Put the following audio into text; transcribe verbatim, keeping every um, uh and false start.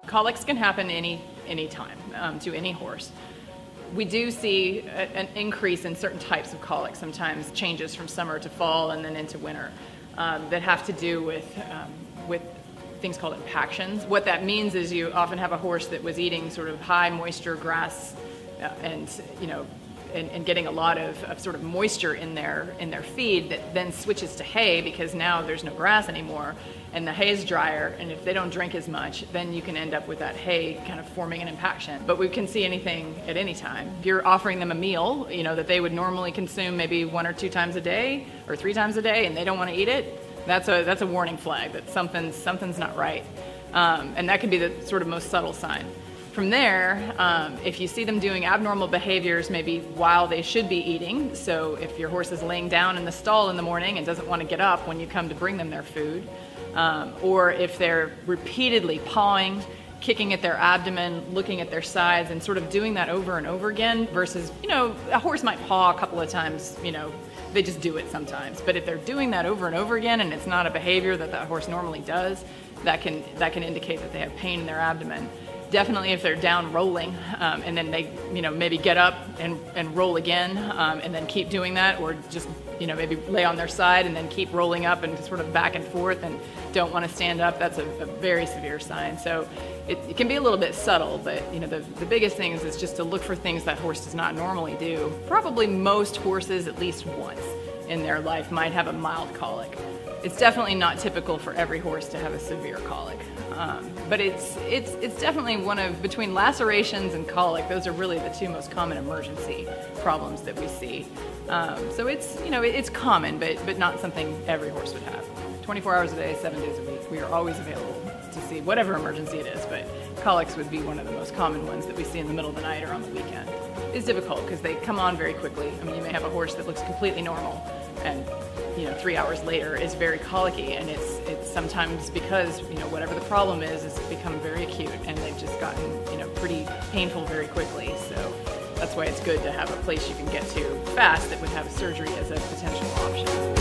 Colics can happen any any time um, to any horse. We do see a, an increase in certain types of colic, sometimes changes from summer to fall and then into winter, um, that have to do with, um, with things called impactions. What that means is you often have a horse that was eating sort of high moisture grass uh, and, you know, and, and getting a lot of, of sort of moisture in their, in their feed that then switches to hay because now there's no grass anymore and the hay is drier, and if they don't drink as much, then you can end up with that hay kind of forming an impaction. But we can see anything at any time. If you're offering them a meal, you know, that they would normally consume maybe one or two times a day or three times a day and they don't want to eat it, that's a, that's a warning flag that something's, something's not right. Um, and that can be the sort of most subtle sign. From there, um, if you see them doing abnormal behaviors maybe while they should be eating, so if your horse is laying down in the stall in the morning and doesn't want to get up when you come to bring them their food, um, or if they're repeatedly pawing, kicking at their abdomen, looking at their sides, and sort of doing that over and over again versus, you know, a horse might paw a couple of times, you know, they just do it sometimes. But if they're doing that over and over again and it's not a behavior that that horse normally does, that can, that can indicate that they have pain in their abdomen. Definitely if they're down rolling um, and then they, you know, maybe get up and, and roll again um, and then keep doing that, or just, you know, maybe lay on their side and then keep rolling up and sort of back and forth and don't want to stand up, that's a, a very severe sign. So it, it can be a little bit subtle, but, you know, the, the biggest thing is, is just to look for things that horse does not normally do. Probably most horses at least once in their life might have a mild colic. It's definitely not typical for every horse to have a severe colic, um, but it's, it's, it's definitely one of, between lacerations and colic, those are really the two most common emergency problems that we see. Um, so it's, you know, it's common, but, but not something every horse would have. twenty-four hours a day, seven days a week, we are always available to see whatever emergency it is, but colics would be one of the most common ones that we see in the middle of the night or on the weekend. It's difficult because they come on very quickly. I mean, you may have a horse that looks completely normal and, you know, three hours later is very colicky, and it's it's sometimes because, you know, whatever the problem is, it's become very acute and they've just gotten, you know, pretty painful very quickly. So that's why it's good to have a place you can get to fast that would have surgery as a potential option.